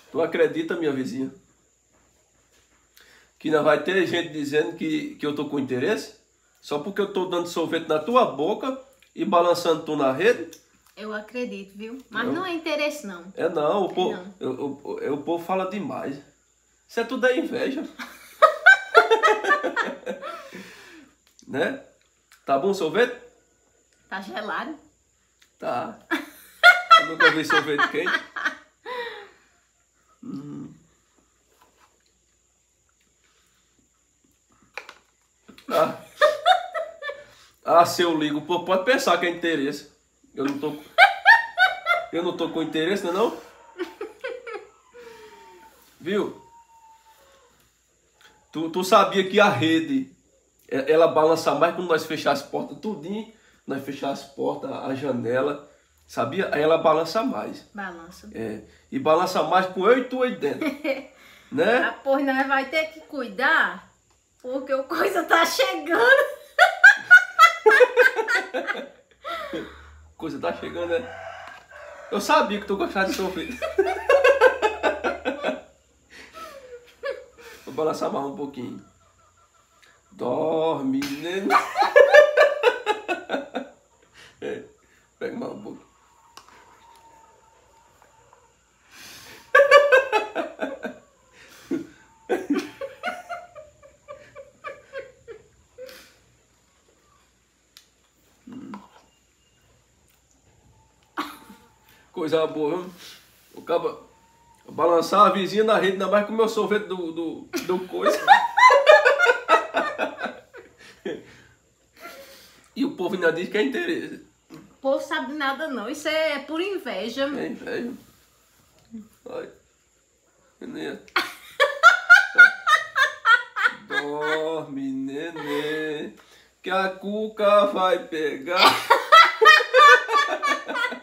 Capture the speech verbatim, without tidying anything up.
Tu acredita, minha vizinha? Que não vai ter gente dizendo que, que eu tô com interesse? Só porque eu tô dando sorvete na tua boca e balançando tu na rede? Eu acredito, viu? Mas Eu- não é interesse, não. É não, o É povo, não. eu- eu- eu- o povo fala demais. Isso é tudo é inveja. Né? Tá bom o sorvete? Tá gelado. Tá. Eu nunca vi sorvete quente. Hum. Ah. Ah, se eu ligo, pô, pode pensar que é interesse. Eu não tô. Eu não tô com interesse, não é não? Viu? Tu, tu sabia que a rede, é- ela balança mais quando nós fechar as portas tudinho, nós fechar as portas, a janela, sabia? Aí ela balança mais. Balança. É, e balança mais com eu e tu aí dentro, né? Ah, pois nós vai ter que cuidar, porque o coisa tá chegando. Coisa tá chegando, né? Eu sabia que tu gostava de sorvete. Vou balançar mais um pouquinho. Dorme, né? É, pega mais um pouco. Coisa boa, viu? O cabo balançar a vizinha na rede, ainda mais com o meu sorvete do, do, do coisa. E o povo ainda diz que é interesse. O povo sabe nada não, isso é por inveja. É inveja. Olha. Nenê. Dorme, nenê. Que a cuca vai pegar.